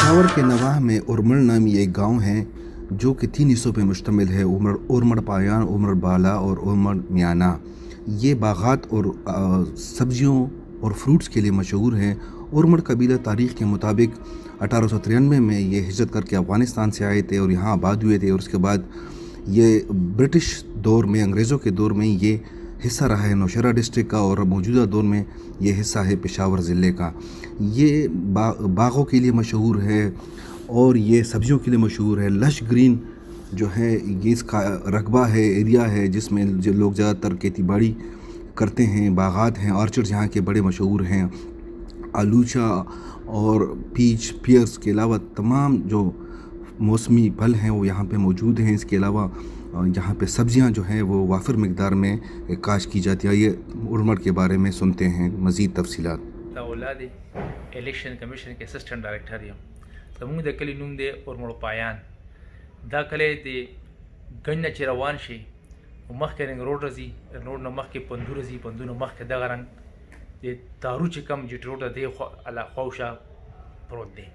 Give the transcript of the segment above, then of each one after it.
पेशावर के नवाह में उर्मड़ नामी एक गांव है जो कि 3 हिस्सों पे मुश्तमिल है। उर्मड़ पायान, उर्मड़ बाला और उर्मड़ मियाना। ये बागात और सब्जियों और फ्रूट्स के लिए मशहूर है। उर्मड़ कबीला तारीख़ के मुताबिक 1893 में ये हिजरत करके अफ़गानिस्तान से आए थे और यहाँ आबाद हुए थे। और उसके बाद ये ब्रिटिश दौर में, अंग्रेज़ों के दौर में ये हिस्सा रहा है नौशहरा डिस्ट्रिक्ट का, और मौजूदा दौर में ये हिस्सा है पेशावर ज़िले का। ये बागों के लिए मशहूर है और ये सब्जियों के लिए मशहूर है। लश ग्रीन जो है ये इसका रकबा है, एरिया है जिसमें जो लोग ज़्यादातर खेती बाड़ी करते हैं। बागात हैं, ऑर्चर्ड्स यहाँ के बड़े मशहूर हैं। आलूचा और पीच, पियर्स के अलावा तमाम जो मौसमी फल हैं वो यहाँ पे मौजूद हैं। इसके अलावा यहाँ पे सब्जियाँ जो हैं वो वाफिर मिकदार में काश की जाती है। ये उर्मड़ के बारे में सुनते हैं मज़ीद तफसीलात। औलाद इलेक्शन कमीशन के असिस्टेंट डायरेक्टर یم زموږ د کلي نوم دی اورمړو پایان. دا کلی د ګنج نه چې روان شي مخکې رنګ روډ راځي، روډ نه مخکې پندو راځي، پندو نه مخکې دغه رنګ د دارو چې کم جټ روډ دی خواوشا پروت دی.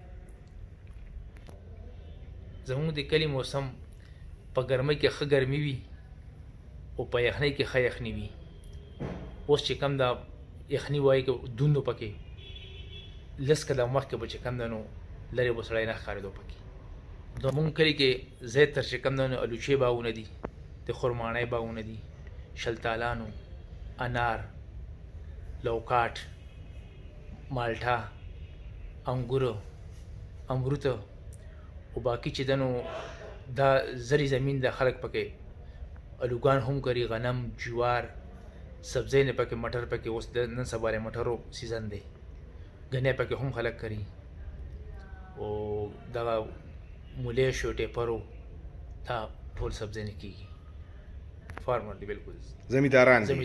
زموږ د کلي موسم په ګرمۍ کې ښه ګرمي وي او په یخنۍ کې ښه یخني وي. اوس چې کم دا یخني وایي که دوندو پکې لس کله مخکې به چې کم دی نو لرې به سړی نه ښکارېدو پکې. زموږ کلي کې زیاتر چې کم دی نو الوچې باغونه دي، د خرماڼۍ باغونه دي، شلتالانو، انار، لوکاټ، مالټا، انګورو، امروت او باقي چې دی نو دا زری زمین د خلک پکې الوګان هم کري، غنم، جوار، سبزی نه پکې مټر پکې. اوس د نن سبا د مټرو سیزن دی، ګنې پکې هم خلک کري او دغه مولی شو، ټیپرو، دا ټول سبزی نه کېږي. فارمر دی، بالکل زمینداران دي.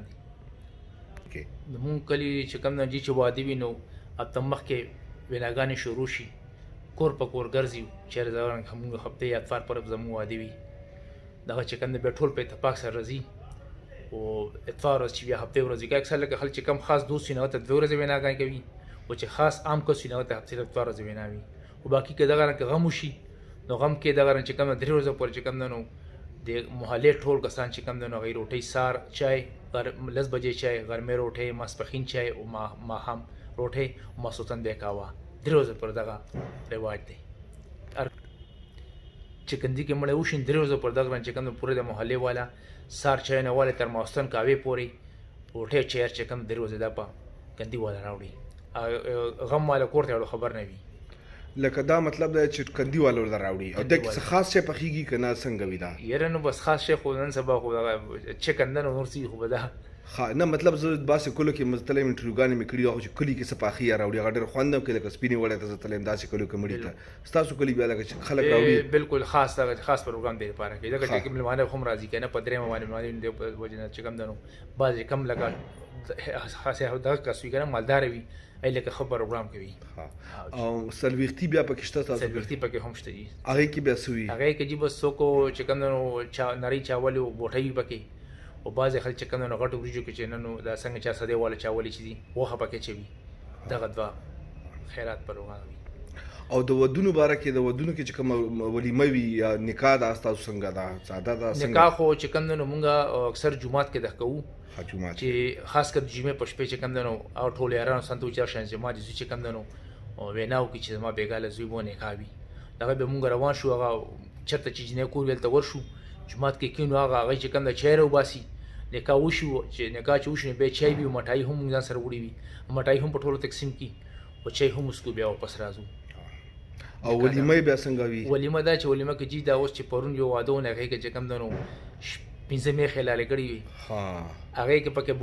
زمونږ کلي چې کوم دی چې واده وي نو هلته مخکې ویناګانې شروع شي، کور په کور ګرځي. چېرې زمونږ هفتې یا اتوار پر زمونږ واده وي دغه چې کوم دی بیا ټول په اتفاق سره راځي. او اتوار ورځ چې بیا هفتې ورځ وي، که اکثر لکه خلک چې کم خاص دوست وي نو هلته 2 ورځې ویناګانې کوي، او چې خاص عام کس وي نو هلته هفتې ته 2 ورځې وینا وي. او باقي که دغه رنګ غم وشي نو غم کې دغه رنګ چې کوم 3 ورځې پورې چې کوم دی نو د محلې ټول کسان چې کوم دی نو هغوی روټۍ سار چای، 10 بجې چای، غرمې روټۍ، ماسپښین چای او ماښام روټۍ او ماسخوتن بیا قهوه. 3 ورځې پورې دغه رواج دی. چې کندي کې مړی وشي 3 ورځې پورې دغه رنګ چې کوم دی پورې د محلې والا سار چای نه والی تر ماخوستن قهوې پورې روټۍ چیر چې کوم 3 ورځې دا په کندي والا راوړي. غم والا کور ته اړو خبر نه وي. لکه دا مطلب دی چې کندي والا ورته راوړي او دغه څه خاص شی پخېږي که نه څنګه وي دا؟ یاره نو بس خاص شی خو نن سبا خو دغه چکن دی نو نور څه خو به دا نه مطلب زه باسې کلو کې تللی یم انټرویوګانې مې کړي هغه چې کلي کې څه پاخي راوړي هغه ډېر خوند هم کوي. لکه سپینې وړی ته زه تللی یم داسې کلو کې مړي ته. ستاسو کلي بیا لکه چې خلک راوړي بالکل خاص دغه خاص پروګرام دی لپاره کوي. ځکه چې مېلمانه هم راځي که نه په درېیمه باندې مېلمانه د وجې نه چې کوم دی نو بعضې کم لکه خاص دغه کس وي که نه مالداره وي ای لکه ښه پروګرام کوي. او سلویختي بیا پکې شته تاسو؟ سلویختي پکې هم شته دي. هغې کې بیا څه وي؟ هغې کې جي بس څوک چې کوم دی نو نرۍ چاول او بوټۍ وي پکې. او بعضې خلک چې کوم دی نو غټو وریجو کې چې نه نو دا څنګه چا سدې والا چاولې چې دي غوښه پکې چې وي. دغه 2 خیرات پروګرام وي. او د ودونو باره کې د ودونو کې چې کومه ولیمه وي یا نکاح دا ستاسو څنګه ده؟ ساده ده څنګه؟ نکاح خو چې کوم دی نو مونږ اکثر جومات کې دغه کوو، چې خاص کر جمعې په شپې چې کوم دی نو او ټول یارانو سره ته وچا شان جماعت چې چې کوم دی نو وینا وکړي چې زما بېګاله زوی به نکاح وي. دغه به مونږ روان شو، هغه چېرته چې جنۍ کور وي هلته ورشو، جومات کې کښېنو، هغوی چې کوم دی چای راوباسي، نکاح وشي. چې نکاح چې وشي نو بیا چای وي او مټایي هم مونږ ځان سره وړي وي، مټایي هم په ټولو تقسیم کړي او چای هم وڅښو بیا واپس راځو. او ولیمه بیا څنګه وي؟ ولیمه دا چې ولیمه کې جي دا اوس چې پرون یو واده و نو هغې کې چې کوم دی نو 5 میخې لالې کړي وي، هغې کې پکې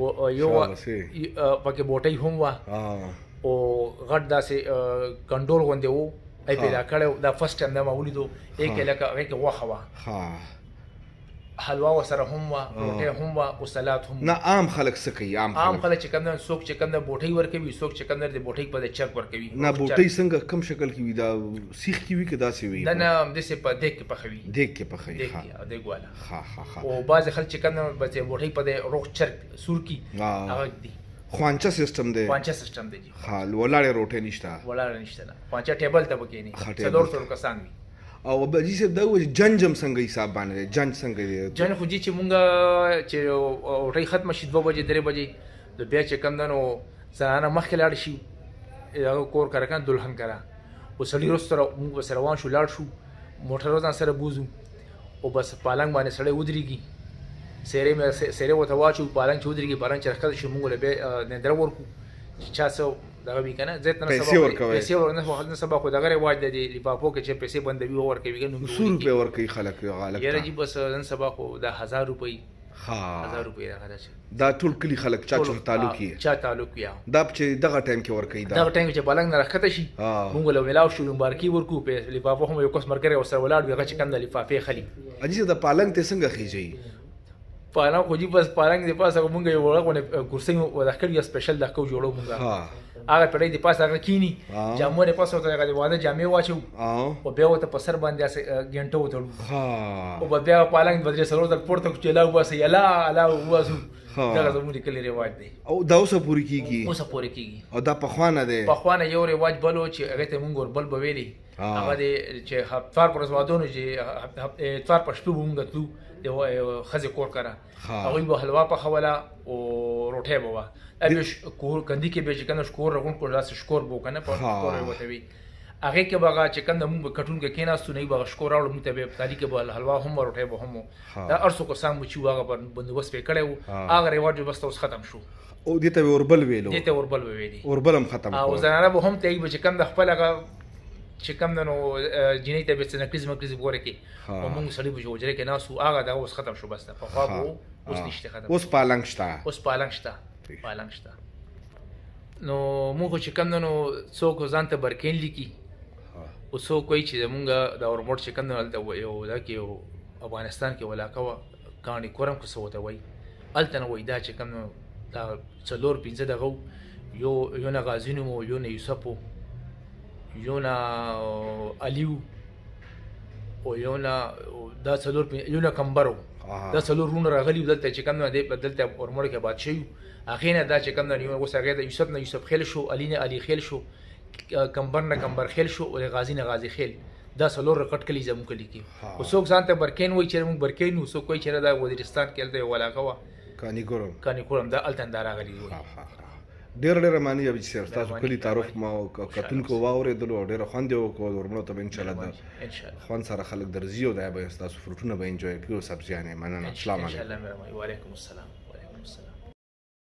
بوټۍ هم وه او غټ داسې کنډول غوندې و ای پیدا کړی. دا فرسټ ټایم دا ما ولیدو. هغې کې لکه هغې کې غوښه وه، حلوا ورسره هم وه، روټۍ هم وه او سلاد هم. نه عام خلک څه کوي؟ عام خلک چې کوم دی څوک چې کوم دی بوټۍ ورکوي، څوک چې کوم دی د بوټۍ په د چرګ ورکوي. نه بوټۍ څنګه کوم شکل کې وي؟ دا سیخ کې وي که داسې وي؟ نه همداسې په دیګ کې پخوي. دیګ کې پخوي؟ دیګ والا. ښه ښه ښه. او بعضې خلک چې کوم دی بس بوټۍ په د روغ چرګ سور کي هغه دي. خوانچه سیستم دی خوانچه سیستم دی جی ها ولاړې روټۍ نشته ولاړ نشته نه خوانچه ټیبل ته پکې ها، نه ټیبل. 400 کسان وي او بجی صاحب دا وایي جنجم څنګه حساب باندې دی جنج څنګه دی جن خو جی چې مونږ چې روټۍ ختمه شي 2 بجې 3 بجې د بیا چې کم دنو زنانه مخکې لاړ شي هغه کور کرکان دلهن کرا او سړی رستره مونږ بس روان شو لاړ شو موټر ځان سره بوزو او بس پالنګ باندې سړی ودرېږي سیرې وته واچو پالنګ چې ودرېږي پالنګ چې راښکته شي مونږ له بیا نندره ورکو چې چا څه دغه وي که نه زه ته نه پیسې ورکوئ. پیسې نه سبا خو دغه رواج دی د لفافو کې چې پیسې بندوي او ورکوي که نو 100 روپۍ ورکوي خلک غالب یاره جي بس نن سبا خو دا 1000 روپۍ ها 1000 روپۍ راغله چې دا ټول کلی خلک چا چې تعلق یې چا تعلق یا دا چې دغه ټایم کې ورکوي دا ټایم چې پالنګ نه راښکته شي مونږ له ولاو شو مبارکي ورکو په لفافو هم یو کس مرګره ورسره ولاړ وي هغه چې کوم د لفافې خلي اجي صاحب د پالنګ ته څنګه خېږي پالنګ خو جي بس پالنګ د پاسه مونږ یو ورغونه کرسي و داخل یو سپیشل دغه جوړو مونږ ها هغه پړې د پاسه هغه کینی جامو نه پاسه ته هغه واده جامې واچو او بیا وته په سر باندې غنټه وتړو ها او بیا پالنګ بدري سره د پورته چلاو بس یلا الا واسو دا زموږ کلی رواج دی او دا اوسه پوری کیږي اوسه پوری کیږي او دا په خوانه دی په خوانه یو رواج بلو چې هغه ته مونږ وربل بویلی هغه دی چې هفتوار پر ازوادونو چې هفتوار په شپه مونږ تلو د خزه کور کرا هغه به حلوا په خوله او روټه بوا ابي کور کندي کې به چې کنه شکور رغون کو لاس شکور بو کنه په شکور وته وی هغه کې بغا چې کنه مونږ کټون کې کیناستو نه بغا شکور راوړو مونږ ته به تاریخ به حلوا هم روټه به هم دا ارسو کو سام چې هغه بندوبست په کړو هغه رواج بس اوس ختم شو او دې ته وربل ویلو دې ته وربل ویلي وربل هم ختم او زنانه به هم ته چې کم د خپل هغه چې کم نو جنې ته به څنګه کریزم ګوره کې او مونږ سړی به جوړه کې ناسو هغه دا اوس ختم شو بس په خوا وو اوس نشته ختم اوس پالنګ شته اوس پالنګ شته نو مونږ چې کم نو څوک ځان ته برکین لیکي او څوک کوي چې مونږ دا اورموټ چې کم نو یو دا کې افغانستان کې ولاکه کانی کورم کو سوته وای التنه وای دا چې کم نو دا څلور پنځه دغه یو نه غازینو مو یو نه یوسفو یو نه الیو او یو نه دا څلور یو نه کمبرو دا څلور رونه راغلی دلته چې کم نه دی بدلته اورموټ کې بادشاہ اخینه دا چې کم نه یو اوس هغه د یوسف نه یوسف خیل شو علی نه علی خیل شو کمبر نه کمبر خیل شو او غازی نه غازی خیل دا څلور رکټ کلی زمو کلی کی او څوک ځان ته برکین وای چې موږ برکین نو څوک وای چې دا وزیرستان کې الته ولاغه وا کانی ګورم دا التن دا راغلی ډېر معنی به چې تاسو کلی تعارف ما کتونکو واورېدلو او ډېر خوند یې وکړو ورمنو ته به انشاءالله د خوند سره خلک درځي او دا به تاسو فروټونه به انجوای کړو سبزیانې مننه السلام علیکم وعلیکم السلام